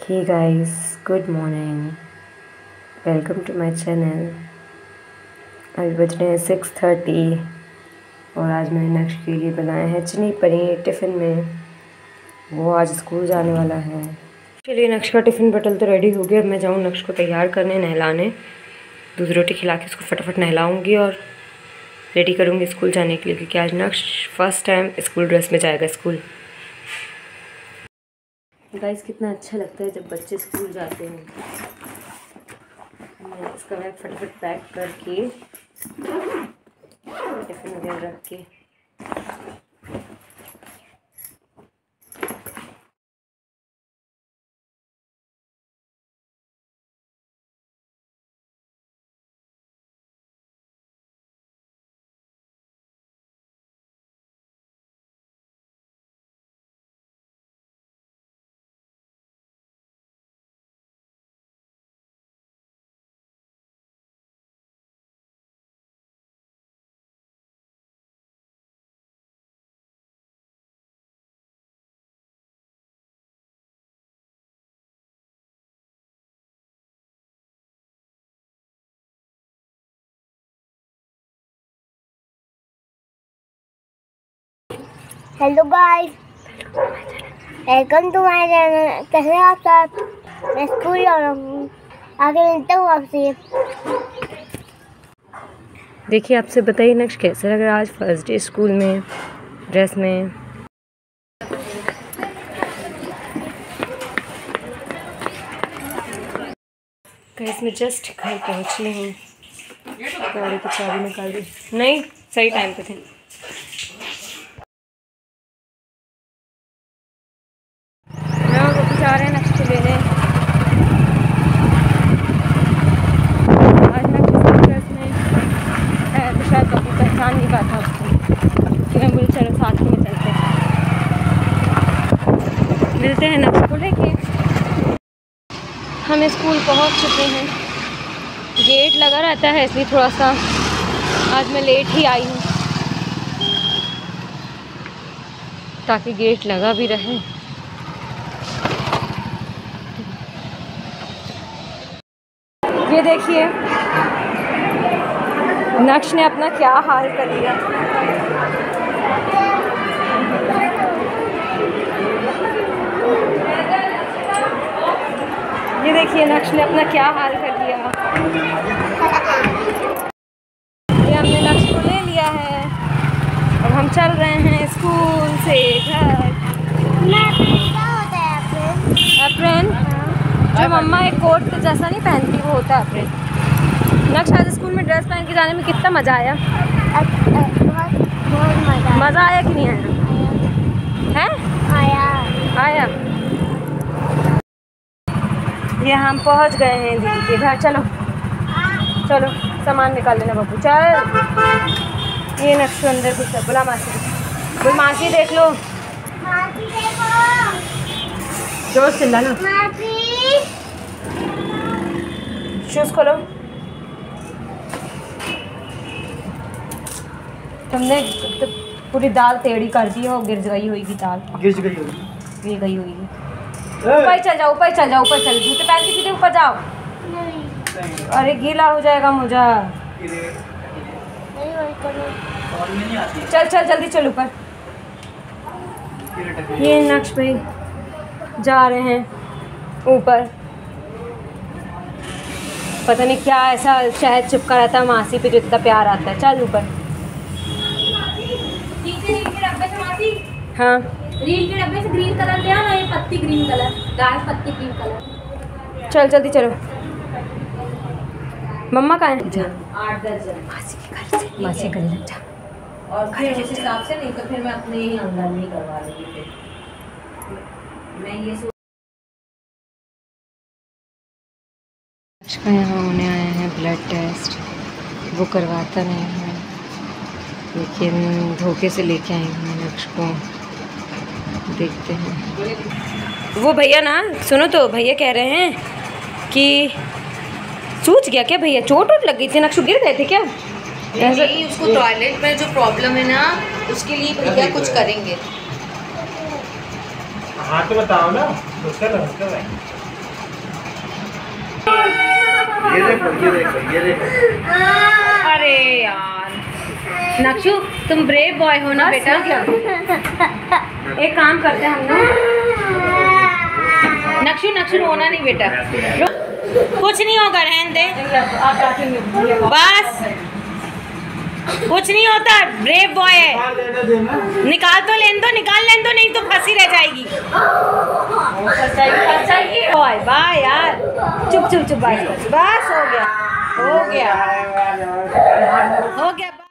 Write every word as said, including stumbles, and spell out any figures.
Hey guys, good morning, welcome to my channel. अभी बज रहे हैं सिक्स थर्टी और आज मैंने नक्श के लिए बनाया है चनी पनीर टिफ़िन में। वो आज स्कूल जाने वाला है। चलिए, नक्श का टिफ़िन बटल तो रेडी हो गया। मैं जाऊँ नक्श को तैयार करने, नहलाने, दूध रोटी खिला के उसको फटाफट नहलाऊँगी और रेडी करूँगी स्कूल जाने के लिए, क्योंकि आज नक्श फर्स्ट टाइम स्कूल ड्रेस में जाएगा स्कूल। गाइस, कितना अच्छा लगता है जब बच्चे स्कूल जाते हैं। मैं इसका बैग फटाफट पैक करके टिफ़िन वगैरह रख के hello guys, welcome to my channel. कैसे हैं आप सब? मैं स्कूल जा रहा हूँ, आगे मिलता हूँ आपसे। देखिए, आपसे बताइए नक्श कैसा लग रहा है आज फर्स्ट डे स्कूल में ड्रेस में। गाइस, मैं जस्ट घर पहुँची हूँ। गाड़ी की चाबी निकाल दी, नहीं सही टाइम पे थे। जा रहे हैं नक्श को लेने। आज नक्श ड्रेस में है तो शायद कभी पहचान नहीं पाता उसको, फिर हम बोले चलो साथ में चलते हैं, मिलते हैं नक्श को लेके। हम स्कूल पहुंच चुके हैं। गेट लगा रहता है इसलिए थोड़ा सा आज मैं लेट ही आई हूँ, ताकि गेट लगा भी रहे। ये देखिए नक्श ने अपना क्या हाल कर लिया। ये देखिए नक्श ने अपना क्या हाल कर लिया। ये हमने नक्श को ले लिया है। अब हम चल रहे हैं स्कूल से घर। क्या होता है एप्रिल? एप्रिल जो मम्मा एक कोट के जैसा नहीं पहनती, वो होता है एप्रिल। नक्श आज स्कूल में ड्रेस पहन के जाने में कितना मज़ा आया। बहुत बहुत मज़ा मज़ा आया कि नहीं आया? हैं? आया आया। ये हम पहुंच गए हैं दीदी के घर। चलो चलो सामान निकाल लेना बब्बू, चल। ये नक्श अंदर कुछ है। बोला मासी, बोल मासी देख लो, मासी देखो, जोर से चिल्ला लो। मासी शूज़ खोलो। तुमने तो पूरी दाल टेढ़ी कर दी हो, गिर गई होगी दाल, गिर गई होगी, गिर गई होगी। ऊपर चल जाओ, ऊपर चल जाओ, ऊपर चल, जूते पहन के सीधे ऊपर जाओ। नहीं, अरे गीला हो जाएगा मुझे। चल चल जल्दी चल ऊपर। ये नक्श भाई जा रहे हैं ऊपर। पता नहीं क्या ऐसा शहद चिपका रहता है मासी पे जो इतना प्यार आता है। चल ऊपर। हाँ, रील के डब्बे से ग्रीन कलर ले आना, ये पत्ती ग्रीन कलर, डार्क पत्ती ग्रीन कलर। चल जल्दी चलो। मम्मा कहाँ है? आठ दस जन मासी के घर से, मासी के घर जा। और फिर उस हिसाब से, नहीं तो फिर मैं अपने ही ऑनलाइन नहीं करवा लूँगी। फिर मैं ये सोच का यहाँ होने आए हैं ब्लड टेस्ट। वो करवाता नहीं है, लेकिन धोखे से लेके आई हूँ नक्श को। देखते हैं। वो भैया ना, सुनो तो, भैया कह रहे हैं कि सूझ गया क्या भैया? चोट वोट लग गई थी? नक्श गिर गए थे क्या? नहीं, उसको टॉयलेट में जो प्रॉब्लम है ना, उसके लिए भैया कुछ करेंगे। हाँ तो बताओ ना, ये देखो ये देखो ये देखो। अरे यार नक्षु तुम ब्रेव बॉय हो ना बेटा। एक काम करते हैं हम ना। नक्षु नक्षु रोना नहीं बेटा, कुछ नहीं होगा, रहने दे बस, कुछ नहीं होता। ब्रेव बॉय है, निकाल तो लेन दो, निकाल लेन दो, नहीं तो फंसी रह जाएगी। बॉय बाय यार, चुप चुप चुप, बस बस हो गया हो गया हो गया।